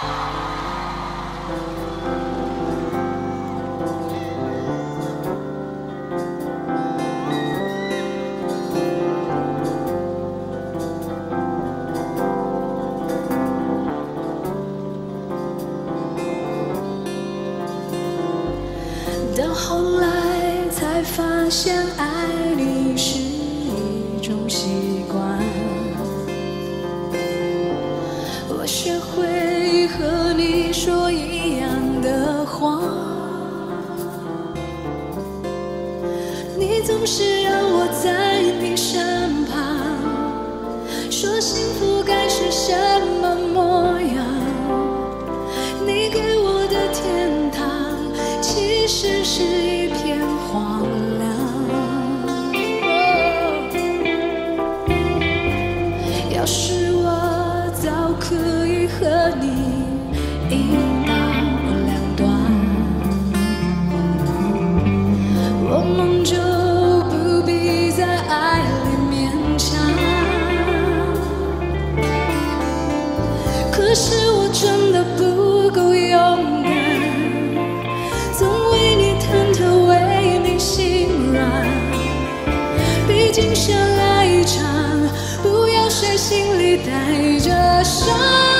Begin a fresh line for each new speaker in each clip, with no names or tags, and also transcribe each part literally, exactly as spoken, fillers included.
到后来才发现，爱你是一种习惯。我学会和你说一样的话，你总是让我在你身旁，说幸福该是什么模样。你给我的天堂，其实是一片荒凉。哦、要是我早可以和你一刀两断，我们就不必在爱里勉强。可是我真的不够勇敢，总为你忐忑，为你心软。毕竟相爱一场，不要谁心里带着伤。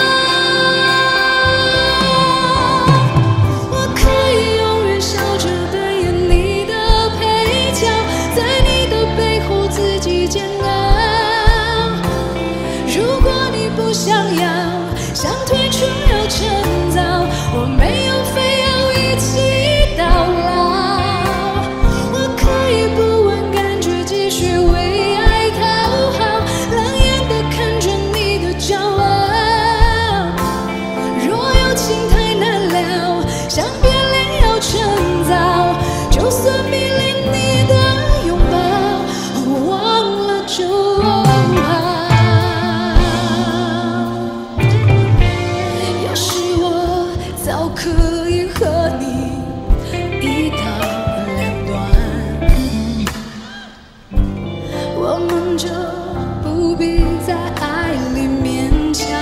我可以永远笑着扮演你的配角，在你的背后自己煎熬。如果你不想要，想退出要趁早，我没有非要一起到老。我可以不问感觉，继续为爱讨好，冷眼地看着你的骄傲。若有情太难了，想别恋要趁早，就算迷恋你的拥抱，忘了就好。早可以和你一刀两断，我们就不必在爱里勉强。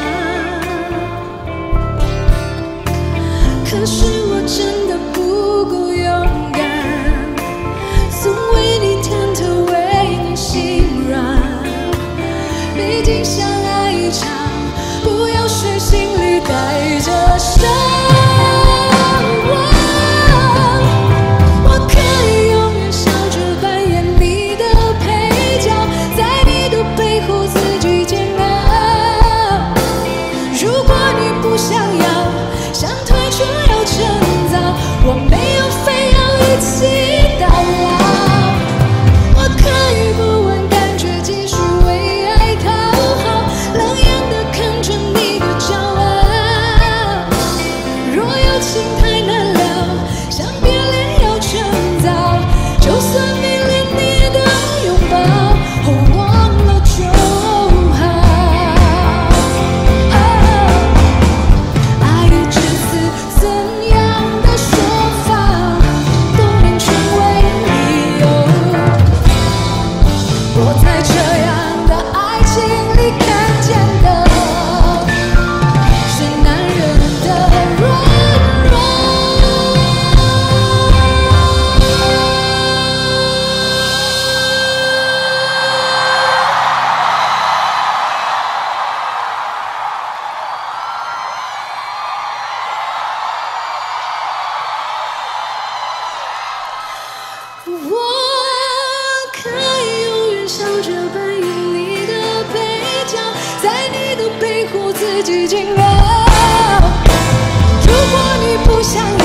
可是我真的不够勇敢，总为你忐忑，为你心软。毕竟相爱一场，不要谁心里带着伤。我没有非要一起到老，我可以不问感觉，继续为爱讨好，冷眼地看着你的骄傲。若有情太难了，想别恋要趁早，就算迷恋你的拥抱，忘了就好。爱与至死怎样的说我在这样的爱情里看见的，是男人的软弱。我可以笑着扮演你的配角，在你的背后自己煎熬。如果你不想